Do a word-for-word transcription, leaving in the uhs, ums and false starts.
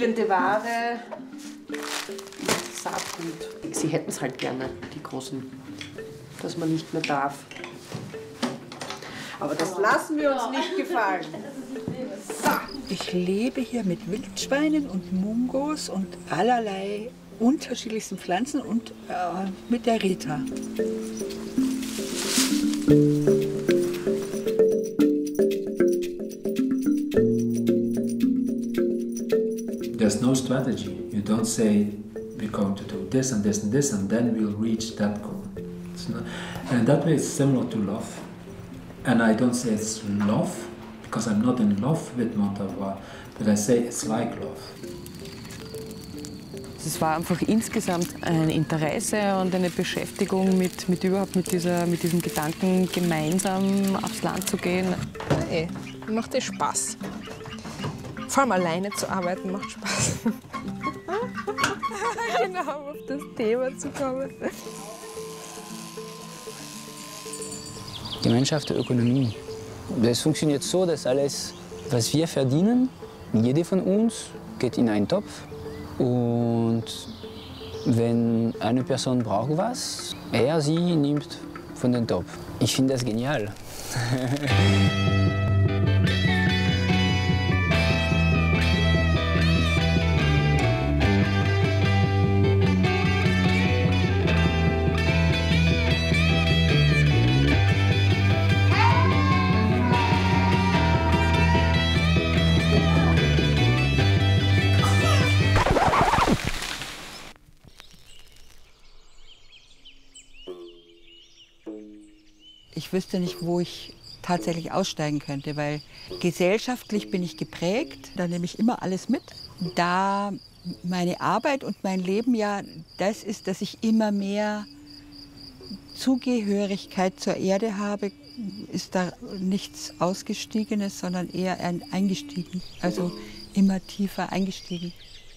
fehlende Ware, Saatgut. Sie hätten es halt gerne, die Großen, dass man nicht mehr darf. Aber das lassen wir uns nicht gefallen. So. Ich lebe hier mit Wildschweinen und Mungos und allerlei unterschiedlichsten Pflanzen und äh, mit der Rita. There's no strategy. You don't say we're going to do this and this and this and then we'll reach that goal. It's not, and that way it's similar to love. And I don't say it's love because I'm not in love with Montavoir, but I say it's like love. Es war einfach insgesamt ein Interesse und eine Beschäftigung mit, mit überhaupt mit, dieser, mit diesem Gedanken, gemeinsam aufs Land zu gehen. Hey, macht es Spaß. Vor allem alleine zu arbeiten macht Spaß. Genau, auf das Thema zu kommen. Gemeinschaft der Ökonomie. Das funktioniert so, dass alles, was wir verdienen, jede von uns geht in einen Topf. Und wenn eine Person braucht was, er, sie nimmt von dem Topf. Ich finde das genial. Ich wüsste nicht, wo ich tatsächlich aussteigen könnte, weil gesellschaftlich bin ich geprägt, da nehme ich immer alles mit. Da meine Arbeit und mein Leben ja das ist, dass ich immer mehr Zugehörigkeit zur Erde habe, ist da nichts Ausgestiegenes, sondern eher eingestiegen, also immer tiefer eingestiegen.